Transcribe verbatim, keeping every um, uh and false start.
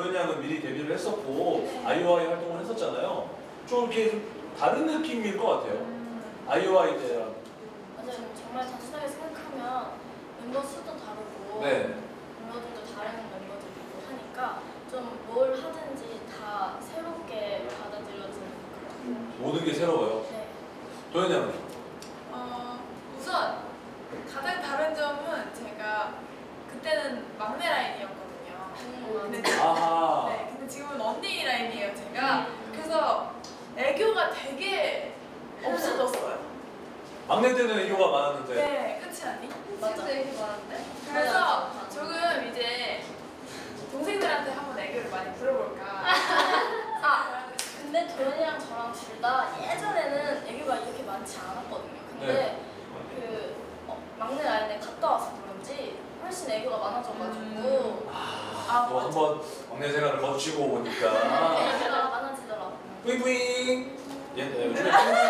도현 양은 미리 데뷔를 했었고 네. 아이오아이 활동을 했었잖아요. 좀 이렇게 좀 다른 느낌일 것 같아요. 음. 아이오아이 때랑. 맞아요. 정말 단순하게 생각하면 멤버 수도 다르고 네. 멤버들도 다른 멤버들이 있고 하니까 좀 뭘 하든지 다 새롭게 받아들여지는 것 같아요. 모든 게 새로워요. 네. 도현 양은? 어, 우선 가장 다른 점은 제가 그때는 막내 라인이었거든요. 음, 근데, 아하. 네, 근데 지금은 언니 라인이에요, 제가. 그래서 애교가 되게 없어졌어요. 막내 때는 애교가 많았는데. 네, 끝이 아니? 맞아. 얘기 많은데? 맞아, 그래서 맞아. 조금 이제 동생들한테 한번 애교를 많이 부려볼까. 아, 근데 도현이랑 저랑 둘 다 예전에는 애교가 이렇게 많지 않았거든요. 근데 네. 그 어, 막내 라인에 갔다 와서 그런지 훨씬 애교가 많아져가지고 아, 또 한번 막내 생활을 거치고 보니까 애교가 많아지더라고요. 뿌잉뿌잉. 예, 네, 요즘에 뿌잉뿌잉